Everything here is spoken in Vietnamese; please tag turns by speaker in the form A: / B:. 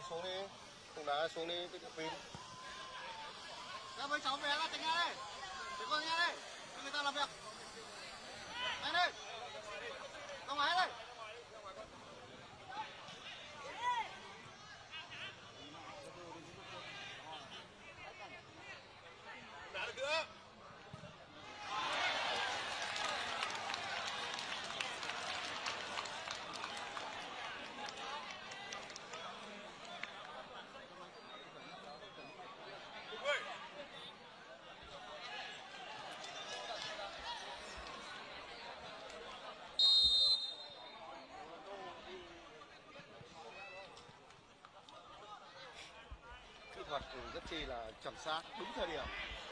A: xuống đi. Cục đá xuống đi, cái pin.
B: Ra với cháu về là tránh ra đây. Để con ra đây. Cho người ta làm việc. Nhanh đi. Ra ngoài đây.
A: Đá được nữa. Kỹ thuật rất chi là chuẩn xác, đúng thời điểm.